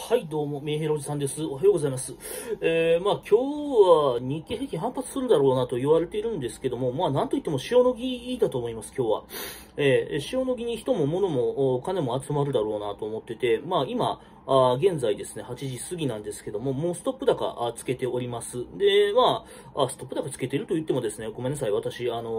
はい、どうも、メンヘラおじさんです。おはようございます。今日は日経平均反発するだろうなと言われているんですけども、なんといっても塩野義だと思います、今日は。塩野義に人も物も金も集まるだろうなと思ってて、今、現在ですね、8時過ぎなんですけども、もうストップ高つけております。で、ストップ高つけてると言ってもですね、ごめんなさい、私、あっ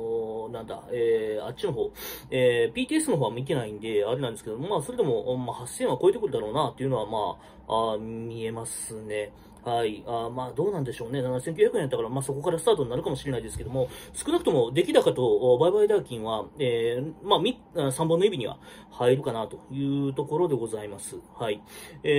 ちの方、PTS の方は見てないんで、あれなんですけど、それでも、8000は超えてくるだろうなっていうのは、見えますね。はい。どうなんでしょうね。7900円やったから、そこからスタートになるかもしれないですけども、少なくとも出来高と売買代金は、3本の指には入るかなというところでございます。はい。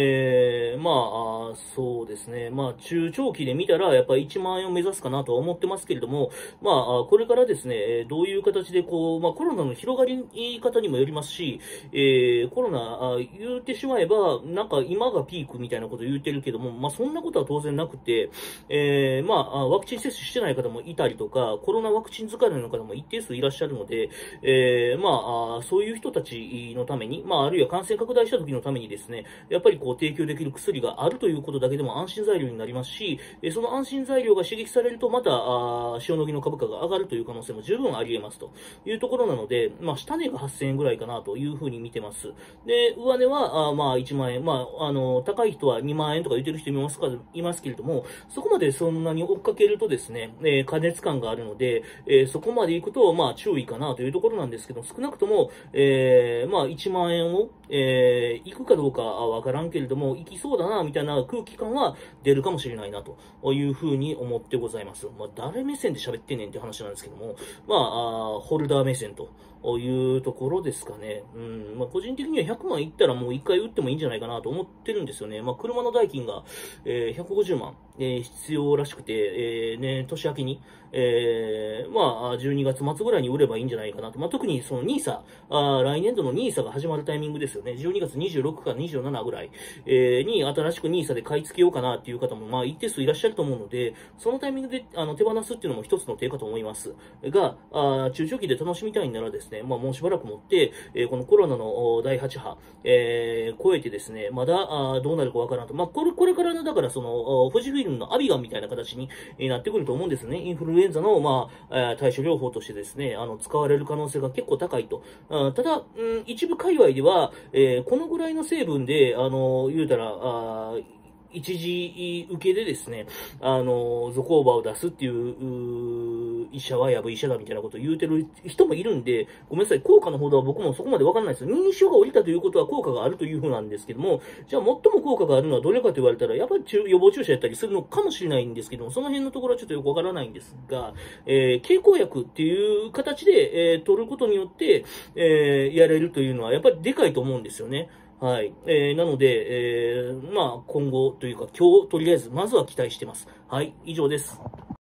そうですね。中長期で見たら、やっぱり1万円を目指すかなとは思ってますけれども、これからですね、どういう形でコロナの広がり方にもよりますし、コロナ、言うてしまえば、今がピークみたいなこと言ってるけども、そんなことは当然なくて、ワクチン接種してない方もいたりとか、コロナワクチン疲れの方も一定数いらっしゃるので、そういう人たちのために、あるいは感染拡大した時のためにですね、やっぱり提供できる薬があるということだけでも安心材料になりますし、その安心材料が刺激されると、また、塩野義の株価が上がるという可能性も十分あり得ますというところなので、下値が8000円ぐらいかなというふうに見てます。で、上値は、1万円、高い人は2万円とか言ってる人いますけれども、そこまでそんなに追っかけるとですね、過熱感があるので、そこまで行くと、注意かなというところなんですけど、少なくとも、1万円を、行くかどうかはわからんけれども、行きそうだな、みたいな空気感は出るかもしれないな、というふうに思ってございます。誰目線で喋ってんねんって話なんですけども、ホルダー目線というところですかね。個人的には100万いったらもう1回打ってもいいんじゃないかなと思ってるんですよね。車の代金が、150万、必要らしくて、年明けに、12月末ぐらいに売ればいいんじゃないかなと。特にそのニーサ、来年度のニーサが始まるタイミングですよね。12月26か27ぐらい、に新しくニーサで買い付けようかなっていう方も、一定数いらっしゃると思うので、そのタイミングで手放すっていうのも一つの手かと思いますが、中長期で楽しみたいならですね、もうしばらく持って、このコロナの第8波、超えてですね、まだどうなるかわからんと。これからの、だからその、富士フイルムのアビガンみたいな形になってくると思うんですね。インフルエンザの、対処療法としてですね、使われる可能性が結構高いと。ただ、一部界隈では、このぐらいの成分で、言うたら、一時受けでですね、ゾコーバを出すっていう、医者はやぶ医者だみたいなことを言うてる人もいるんで、ごめんなさい、効果のほどは僕もそこまでわかんないですよ。認証が下りたということは効果があるというふうなんですけども、じゃあ最も効果があるのはどれかと言われたら、やっぱり予防注射やったりするのかもしれないんですけども、その辺のところはちょっとよくわからないんですが、経口薬っていう形で、取ることによって、やれるというのはやっぱりでかいと思うんですよね。はい。なので、今後というか今日とりあえずまずは期待してます。はい。以上です。